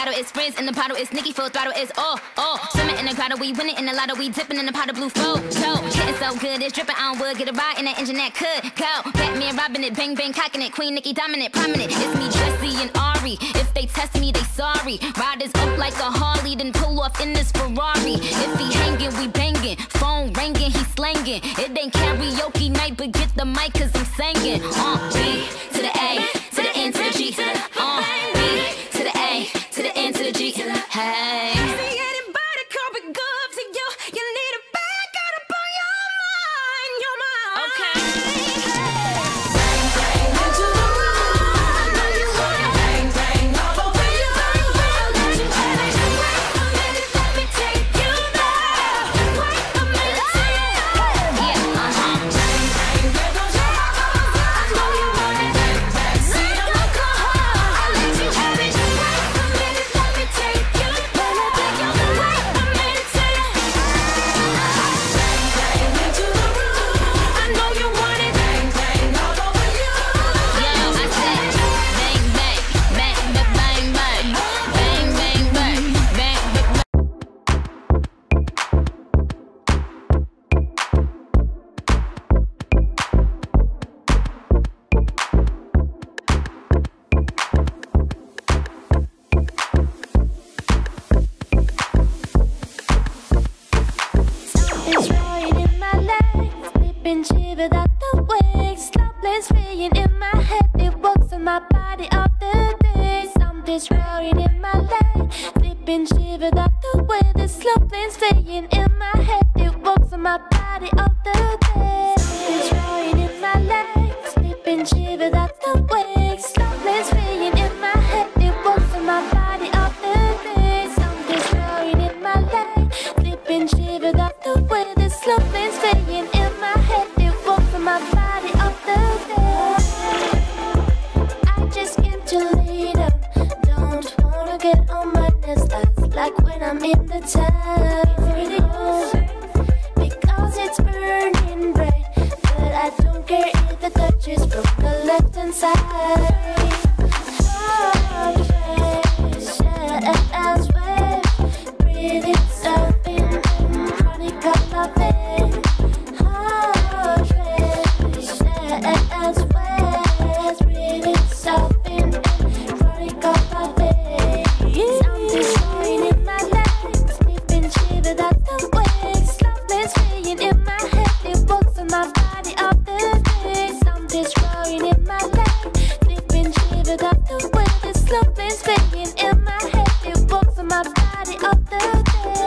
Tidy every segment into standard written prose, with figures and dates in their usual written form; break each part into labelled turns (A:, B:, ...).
A: bottle, it's Frizz in the bottle, it's Nicki full throttle, it's oh. Swimming in the grotto, we winning in the lotto, we dipping in the pot of blue flow. Getting so good, it's dripping on wood, get a ride in that engine that could go. Batman robbing it, bang bang cocking it, Queen Nicki dominant, prominent. It's me, Jessie and Ari. If they test me, they sorry. Riders up like a Harley, then pull off in this Ferrari. If he hanging, we banging. Phone ringing, he slanging. It ain't karaoke night, but get the mic 'cause I'm singing. B to the A, to the N to the G. B to the A, to the N to the G. Hey.
B: See anybody come be good to you? You need a back out up on your mind, your mind.
A: Okay.
B: Bang bang into the room. I know you wanna bang bang all over you. Let you have it. Wait a minute, let me take you there. Wait a minute,
A: Yeah,
B: bang bang, there goes your heart. I know you want it. Bang bang, see the look on her. I'll let you have it. Wait a minute, let me take you there. Wait a minute, bang bang into the room. I know you want it. Bang bang all over you.
A: Yo, I said bang bang, bang bang bang bang, bang bang bang, bang bang.
C: Something's roaring in my legs, sleeping shivered out the wake. Slopless feeling in my head, it walks on my body all the day. Something's roaring in my legs, sleeping shivered out the way. The slopless feeling in my head, it walks on my body all the day. Something's roaring in my legs, sleeping shivered out the wake. Slopless feeling in my head, it walks on my body all the day. Something's roaring in my legs, sleeping shivered out the way. The slopless feeling in my head, it walks on my body all the day. I just can't lay down, don't wanna get on my nerves. That's like when I'm in the tub, because it's burning bright. But I don't care if the touches from the left hand side. Elsewhere, breathing something chronic of my veins. Elsewhere, breathing something chronic of my veins. Something's going in my legs, sleeping shivered out the wake. Slopless feeling in my head, it walks on my body all the day. Something's growing in my legs, sleeping shivered out the way. The slopless feeling in my head, it walks on my body all the day.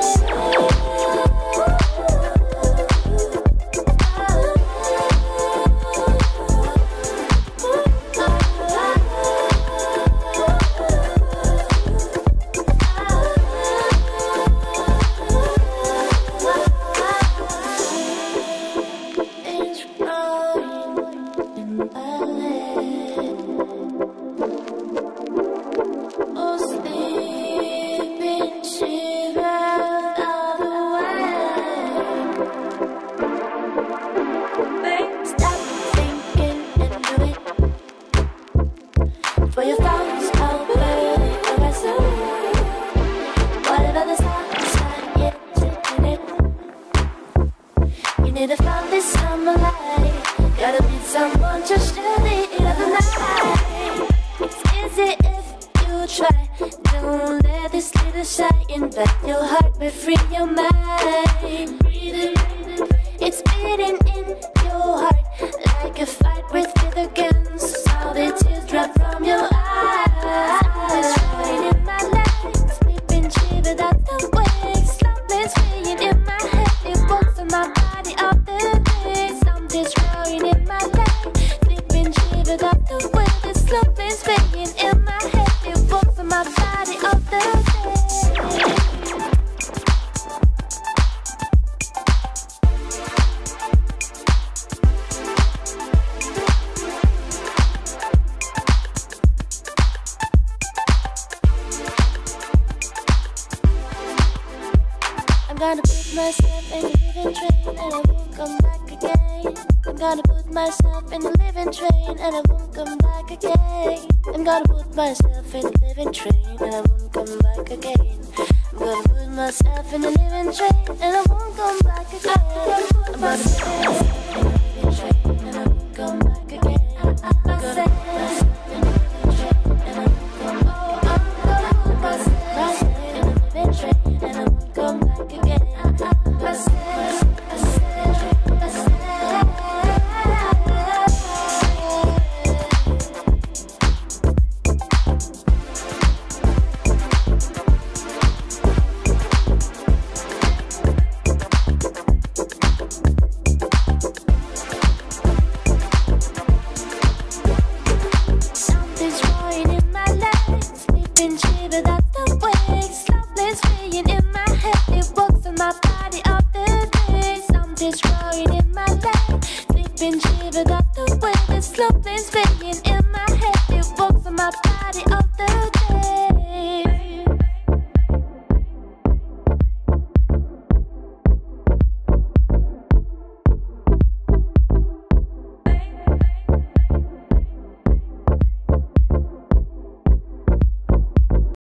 C: It's growing in my legs. Oh, sleeping shivered all the way. Stop thinking and do it. For your thoughts over the rest of it. Whatever the sign, yeah, taking it. You need to find this summer light. Gotta meet someone just to the end of the night. It's easy if you try. Don't let this little shy invade your heart, but free your mind. Breathing, it's beating in your heart like a fight with the guns. All the tears drop from your eyes. Something's growing in my legs, sleeping shivered out the wake. Slopless feeling in my head, it walks on my body all the day. Something's growing in my legs, sleeping shivered out the way. The slopless feeling in my head, it walks on my body all the day. I'm gonna pick myself and give it a train, and I won't come back again. I'm gonna put myself in the living train and I won't come back again. I'm gonna put myself in the living train and I won't come back again. I'm gonna put myself in the living train and I won't come back again. I'm gonna put myself in the living train and I won't come back again. I'm gonna put myself in the living train and I won't come back again. I'm gonna put myself in the living train and I won't come back again. Something's wrong in my legs, sleeping shivered at the waist, slopless feeling in my head, it walks on my body all the day. Something's wrong in my legs, sleeping shivered at the waist, slopless feeling in my head, it walks on my body all